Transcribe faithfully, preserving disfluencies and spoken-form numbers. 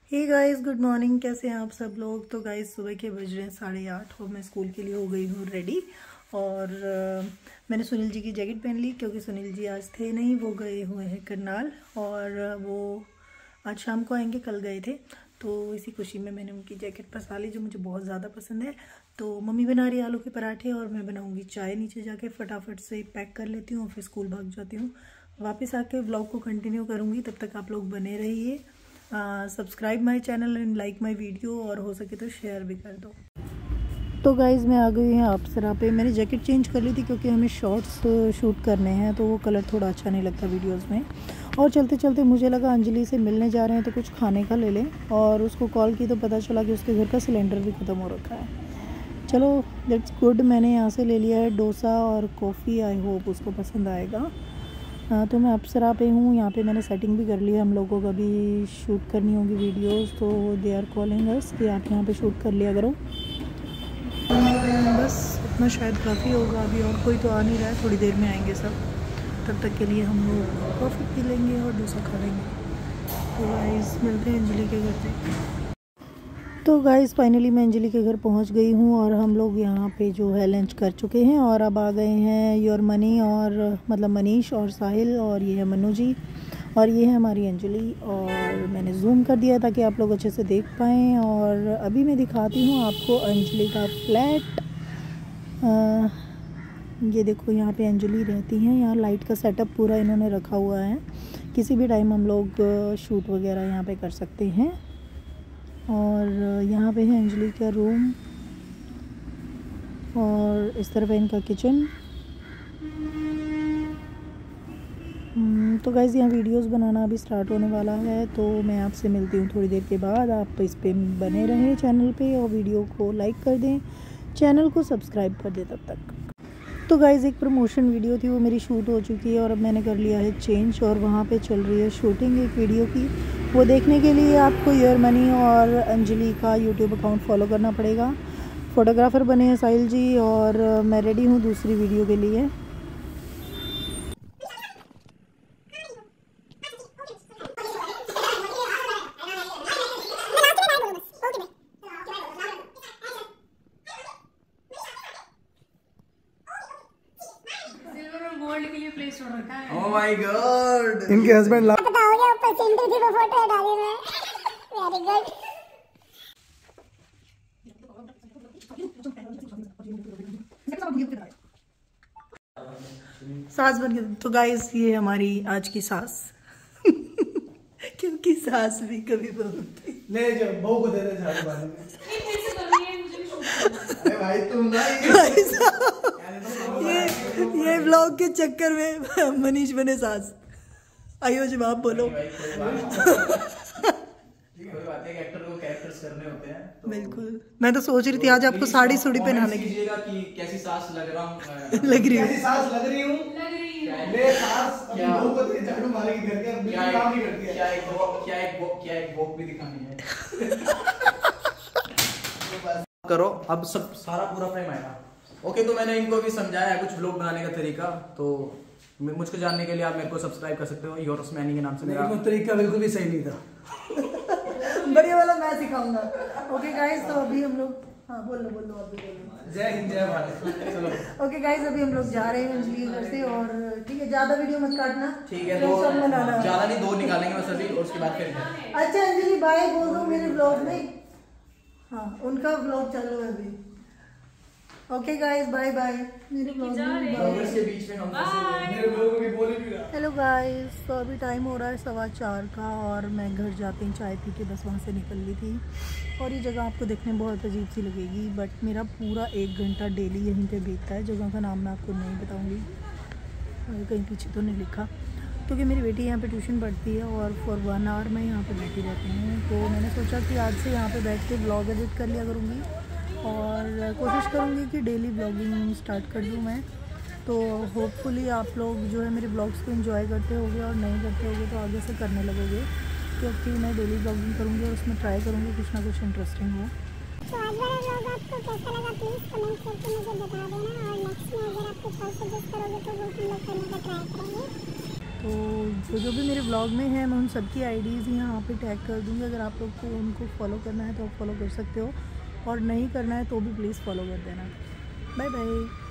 Hey guys, good morning. कैसे हैं आप सब लोग। तो गाइस सुबह के बज रहे हैं साढ़े आठ और मैं स्कूल के लिए हो गई हूँ रेडी। और uh, मैंने सुनील जी की जैकेट पहन ली क्योंकि सुनील जी आज थे नहीं, वो गए हुए हैं करनाल और uh, वो आज शाम को आएंगे, कल गए थे। तो इसी खुशी में मैंने उनकी जैकेट पसा ली जो मुझे बहुत ज़्यादा पसंद है। तो मम्मी बना रही है आलू के पराठे और मैं बनाऊँगी चाय। नीचे जाके फटाफट से पैक कर लेती हूँ, फिर स्कूल भाग जाती हूँ। वापस आके व्लॉग को कंटिन्यू करूँगी, तब तक आप लोग बने रहिए। Subscribe my channel and like my video और हो सके तो शेयर भी कर दो। तो गाइज़ मैं आ गई हूँ अप्सरा पे। मैंने जैकेट चेंज कर ली थी क्योंकि हमें शॉर्ट्स शूट करने हैं, तो वो कलर थोड़ा अच्छा नहीं लगता वीडियोस में। और चलते चलते मुझे लगा अंजलि से मिलने जा रहे हैं तो कुछ खाने का ले लें, और उसको कॉल की तो पता चला कि उसके घर का सिलेंडर भी ख़त्म हो रखा है। चलो दैट्स गुड। मैंने यहाँ से ले लिया है डोसा और कॉफ़ी। आई होप उसको पसंद आएगा। हाँ, तो मैं अप्सरा पे हूँ। यहाँ पे मैंने सेटिंग भी कर ली है। हम लोगों को भी शूट करनी होगी वीडियोस, तो दे आर कॉलिंग अस कि आप यहाँ पे शूट कर लिया करो। बस इतना शायद काफ़ी होगा अभी, और कोई तो आ नहीं रहा है। थोड़ी देर में आएंगे सब, तब तक के लिए हम लोग कॉफ़ी पी लेंगे और डोसा खा लेंगे। तो गाइस मिलते हैं अंजलि के घर पे। तो गाइस फाइनली मैं अंजलि के घर पहुंच गई हूं और हम लोग यहां पे जो है लंच कर चुके हैं और अब आ गए हैं योर मनी और मतलब मनीष और साहिल, और ये है मनु जी और ये है हमारी अंजलि। और मैंने जूम कर दिया ताकि आप लोग अच्छे से देख पाएँ। और अभी मैं दिखाती हूँ आपको अंजलि का फ्लैट। आ, ये देखो यहाँ पे अंजलि रहती हैं। यहाँ लाइट का सेटअप पूरा इन्होंने रखा हुआ है, किसी भी टाइम हम लोग शूट वगैरह यहाँ पे कर सकते हैं। और यहाँ पे है अंजलि का रूम और इस तरफ है इनका किचन। तो गाइज़ यहाँ वीडियोस बनाना अभी स्टार्ट होने वाला है, तो मैं आपसे मिलती हूँ थोड़ी देर के बाद। आप इस पे बने रहें चैनल पे और वीडियो को लाइक कर दें, चैनल को सब्सक्राइब कर दें तब तक। तो गाइज़ एक प्रमोशन वीडियो थी, वो मेरी शूट हो चुकी है और अब मैंने कर लिया है चेंज और वहाँ पे चल रही है शूटिंग एक वीडियो की। वो देखने के लिए आपको योर मनी और अंजलि का यूट्यूब अकाउंट फॉलो करना पड़ेगा। फ़ोटोग्राफ़र बने हैं साहिल जी और मैं रेडी हूँ दूसरी वीडियो के लिए। गोल्ड के लिए प्लेस हो रखा है। Oh my God! इनके हस्बैंड ला पता हो गया, ऊपर सिंधु जी को फोटो डाली मैं। Very good. सास बन गई। तो गाइस ये हमारी आज की सास क्योंकि सास भी कभी बहू थी। ले जा बहू को दे दे झाड़ू मारने में। अरे भाई तुम ना ये ये ब्लॉग के चक्कर में मनीष बने सास। आइयो जवाब बोलो। एक्टर को कैरेक्टर्स करने होते हैं तो बिल्कुल। मैं तो सोच रही थी आज आपको साड़ी सूड़ी पहनाने की। कि कैसी सास लग रहा हूँ लग रही कैसी है सास लग रही हूँ। लग रही है। ले सास अपनी क्या? बहू को दे झाड़ू मारेगी घर के, क्या बिल्कुल काम नहीं करती है। क्या एक वॉक क्या एक वॉक क्या एक वॉक भी दिखानी है। करो अब सब सारा पूरा फ्रेम आएगा। ओके, तो मैंने इनको भी समझाया है कुछ व्लॉग बनाने का तरीका, तो मुझको जानने के लिए आप मेरे को सब्सक्राइब कर सकते हो योर उस्मानी के नाम से। मेरा वो तरीका बिल्कुल भी सही नहीं था। बढ़िया वाला मैं सिखाऊंगा। ओके गाइस, तो अभी हम लोग हाँ बोल लो बोल लो अभी बोलो। जय हिंद जय भारत। चलो ओके गाइस, अभी हम लोग जा रहे हैं अंजलि के घर से। और ठीक है, ज्यादा वीडियो मत काटना। ठीक है, फिर दो सब मनाना। ज्यादा नहीं, दो निकालेंगे बस अभी और उसके बाद फिर अच्छा अंजलि बाय बोल दो मेरे ब्लॉग में। हाँ उनका ब्लॉग चल रहा है अभी। Okay guys bye bye. मेरे ब्लॉग में प्रोग्रेस के बीच में हम फंसे मेरे लोगों को भी बोल ही नहीं रहा। हेलो गाइस, तो अभी टाइम हो रहा है सवा चार का और मैं घर जाते ही चाय पी के बस वहाँ से निकल ली थी। और ये जगह आपको देखने में बहुत अजीब सी लगेगी, बट मेरा पूरा एक घंटा डेली यहीं पे बीतता है। जगह का नाम मैं आपको नहीं बताऊँगी, कहीं पीछे तो नहीं लिखा, क्योंकि मेरी बेटी यहाँ पे ट्यूशन पढ़ती है और फॉर वन आवर मैं यहाँ पे बैठी रहती हूँ। तो मैंने सोचा कि आज से यहाँ पे बैठ के ब्लॉग एडिट कर लिया करूँगी और कोशिश करूँगी कि डेली ब्लॉगिंग स्टार्ट कर दूँ मैं। तो होपफुली आप लोग जो है मेरे ब्लॉग्स को एंजॉय करते होगे, और नहीं करते होगे तो आगे से करने लगोगे, क्योंकि मैं डेली ब्लॉगिंग करूँगी और उसमें ट्राई करूँगी कुछ ना कुछ इंटरेस्टिंग हो। तो आज वाला व्लॉग आपको कैसा लगा प्लीज कमेंट करके मुझे बता देना, और नेक्स्ट में अगर आप कुछ और सजेस्ट करोगे तो वो हम लोग करने का ट्राई करेंगे। तो जो जो भी मेरे ब्लॉग में है मैं उन सबकी आईडीज़ यहाँ पे टैग कर दूँगी। अगर आप लोग को उनको फॉलो करना है तो आप फॉलो कर सकते हो, और नहीं करना है तो भी प्लीज़ फॉलो कर देना। Bye bye.